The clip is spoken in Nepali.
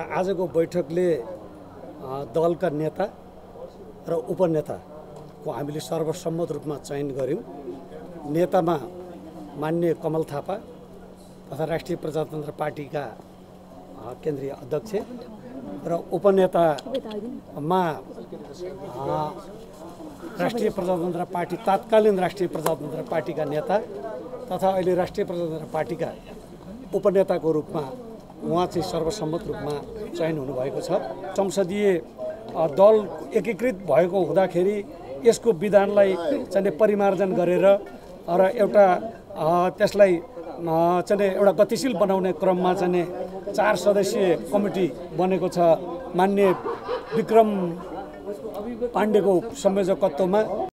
आजको बैठकले दलका नेता र उपनेताको हामीले सर्वसम्मत रूपमा चयन गर्यौं। नेतामा माननीय कमल थापा तथा राष्ट्रिय प्रजातन्त्र पार्टीका केन्द्रीय अध्यक्ष र उपनेतामा राष्ट्रिय प्रजातन्त्र पार्टी तत्कालीन राष्ट्रिय प्रजातन्त्र पार्टीका नेता तथा अहिले राष्ट्रिय प्रजातन्त्र पार्टीका उपनेताको रूपमा उहाँ चाहिँ सर्वसम्मत रूपमा चयन हुनुभएको छ। संसदीय दल एकीकृत भएको हुँदाखेरि यसको विधानलाई चाहिँ परिमार्जन गरेर र एउटा त्यसलाई चाहिँ एउटा गतिशील बनाउने क्रममा चाहिँ 4 सदस्यीय कमिटी बनेको छ माननीय विक्रम पाण्डेको संयोजकत्वमा।